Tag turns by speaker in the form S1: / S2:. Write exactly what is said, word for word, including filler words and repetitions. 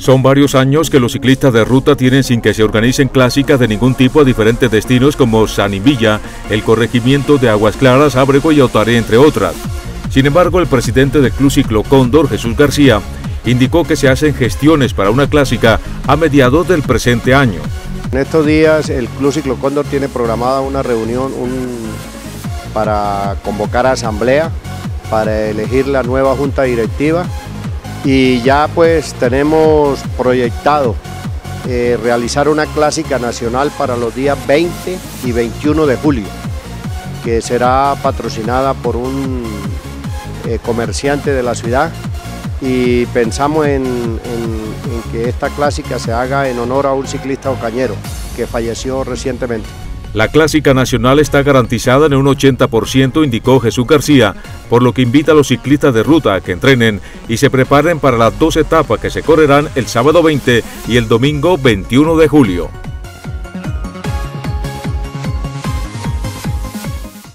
S1: Son varios años que los ciclistas de ruta tienen sin que se organicen clásicas de ningún tipo a diferentes destinos como San Villa, el corregimiento de Aguas Claras, Ábrego y Otaré, entre otras. Sin embargo, el presidente del Club Ciclo Cóndor, Jesús García, indicó que se hacen gestiones para una clásica a mediados del presente año.
S2: En estos días el Club Ciclo Cóndor tiene programada una reunión un, para convocar a asamblea, para elegir la nueva junta directiva. Y ya pues tenemos proyectado eh, realizar una clásica nacional para los días veinte y veintiuno de julio, que será patrocinada por un eh, comerciante de la ciudad, y pensamos en, en, en que esta clásica se haga en honor a un ciclista ocañero que falleció recientemente.
S1: La clásica nacional está garantizada en un ochenta por ciento, indicó Jesús García, por lo que invita a los ciclistas de ruta a que entrenen y se preparen para las dos etapas que se correrán el sábado veinte y el domingo veintiuno de julio.